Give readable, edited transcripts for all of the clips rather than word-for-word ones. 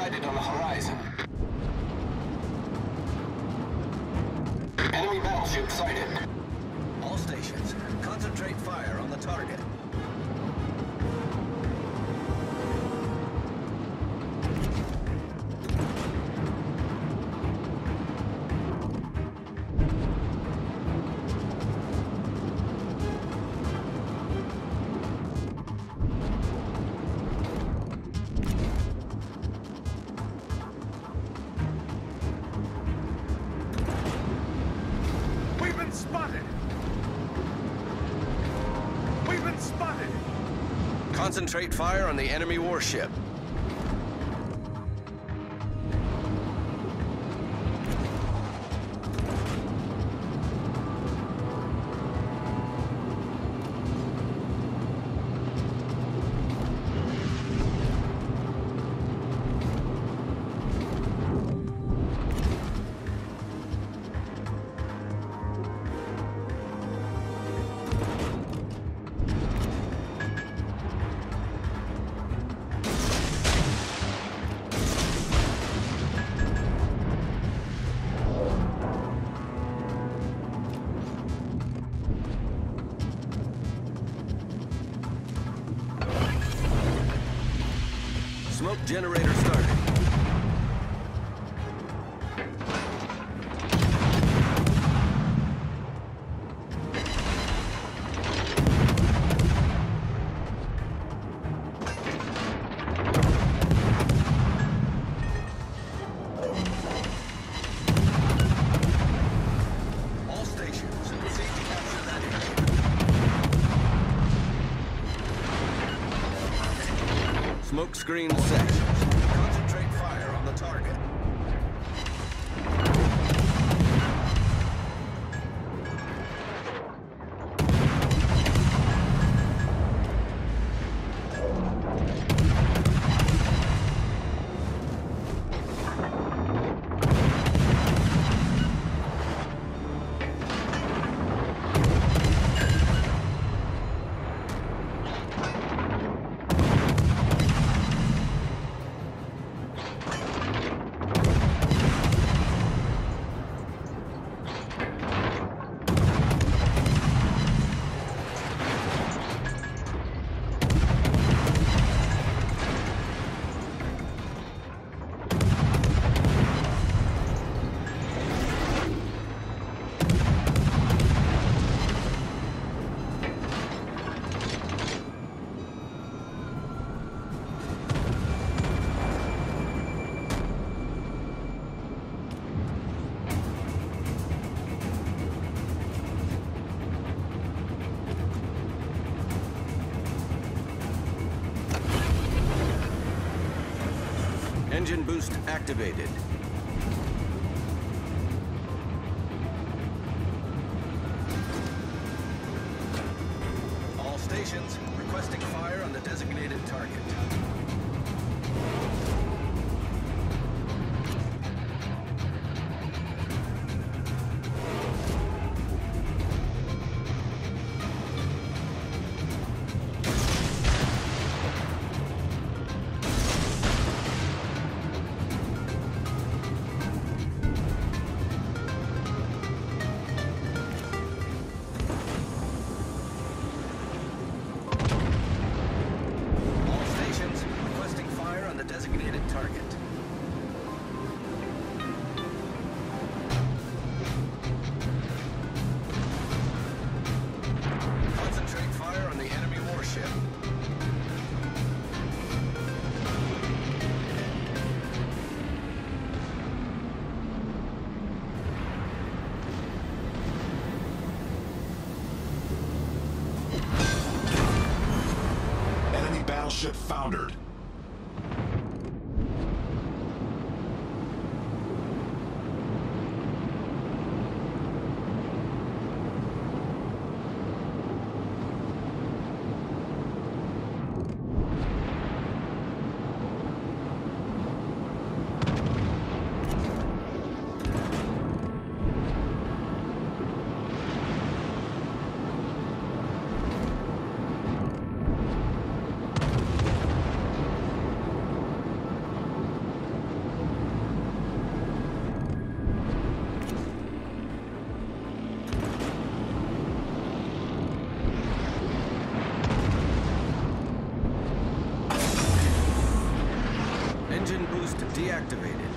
sighted on the horizon. Enemy battleship sighted. All stations, concentrate fire on the target. Spotted! We've been spotted! Concentrate fire on the enemy warship. Smoke generator started. All stations, proceed to capture that area. Smoke screen set. Concentrate fire on the target. Engine boost activated. All stations requesting fire on the designated target. Battleship foundered. Engine boost deactivated.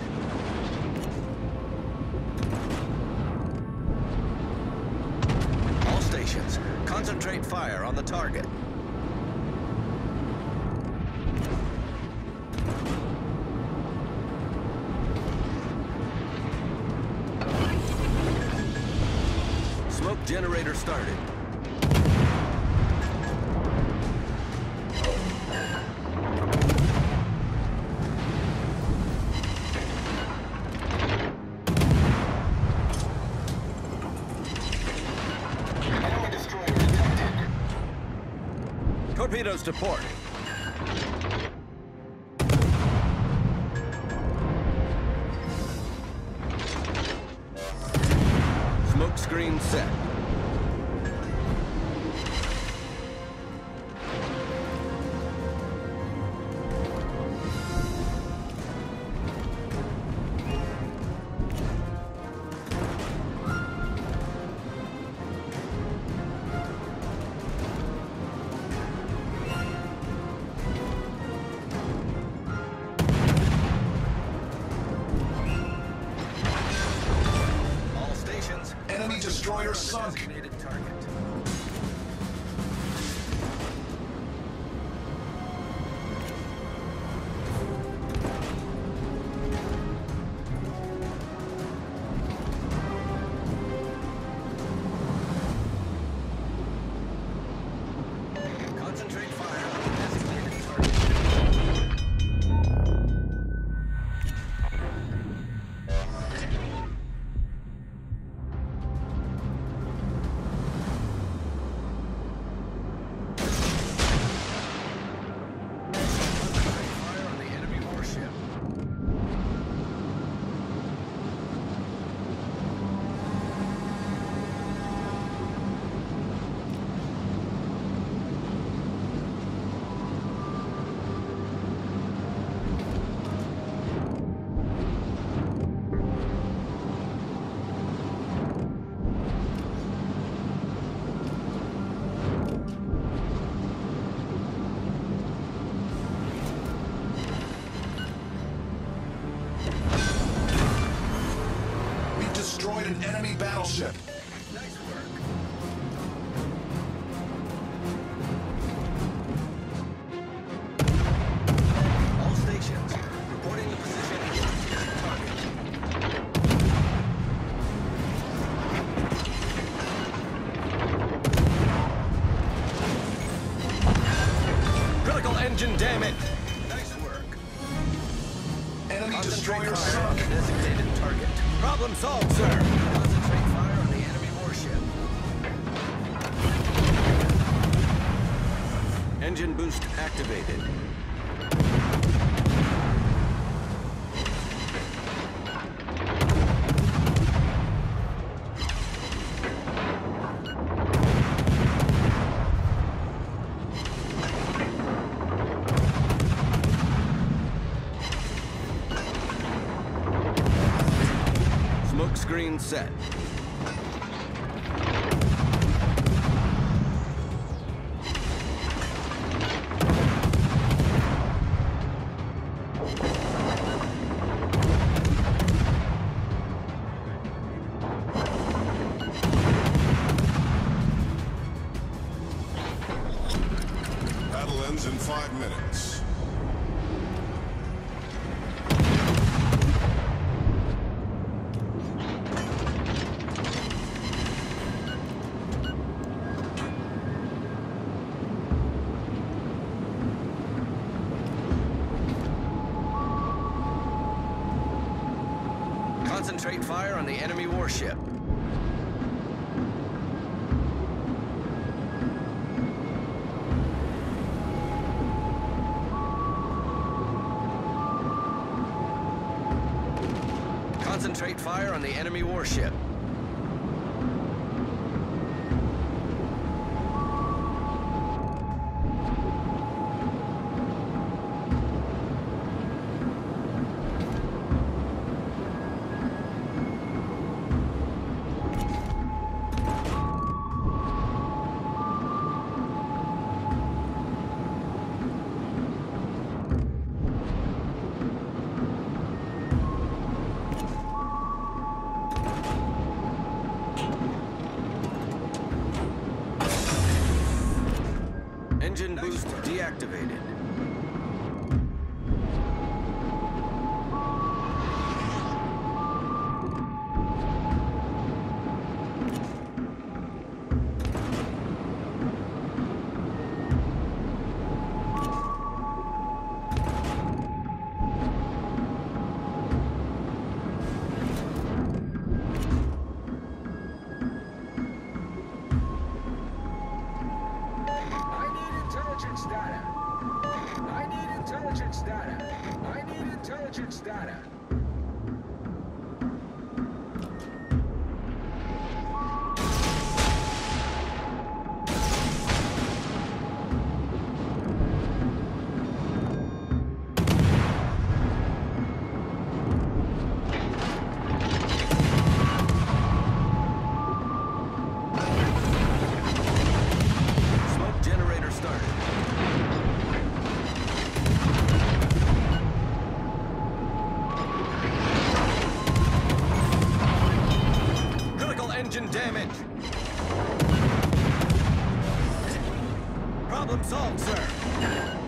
All stations, concentrate fire on the target. Smoke generator started. Enemy destroyer detected. Torpedoes to port. Smoke screen set. All stations. Enemy destroyer sunk. Designated target. Concentrate fire on the designated target. Fire on the enemy warship. We've destroyed an enemy battleship. Nice work. All stations, reporting the position of target. Critical engine damage. Nice work. Enemy Concentrate destroyer fire on sunk. the designated target. Problem solved, sir. Concentrate fire on the enemy warship. Engine boost activated. Smoke screen set. Battle ends in 5 minutes. Concentrate fire on the enemy warship. Concentrate fire on the enemy warship. activated. Intelligence data. Smoke generator started. Engine damage. Problem solved, sir.